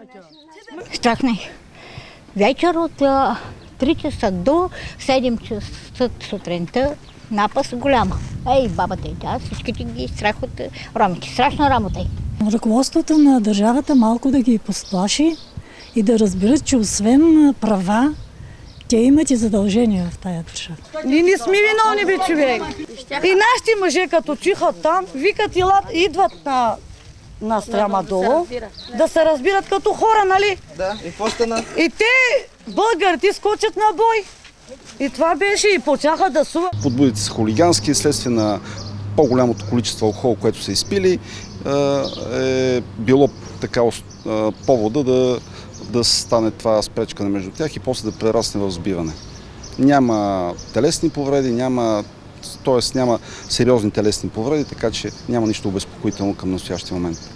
Страхнах. Вечер от 3 часа до 7 часа сутринта напас голяма. Ей, бабата и тя, всичките ги страх от ромите. Страшна работа е. Ръководството на държавата малко да ги посплаши и да разберат, че освен права, те имат и задължения в тая държава. Ние не сме виновни, бе, човек. И нашите мъже, като чихат там, викат и идват на стряма долу, да се разбират като хора, нали? Да, и какво стана? И те, българите, скочат на бой. И това беше, и почнаха да суват. Подбудите са хулигански, следствие на по-голямото количество алкохол, което са изпили, е било така повода да стане това спречкане между тях и после да прерасне в сбиване. Няма телесни повреди, няма сериозни телесни повреди, така че няма нищо обезпокоително към настоящия момент.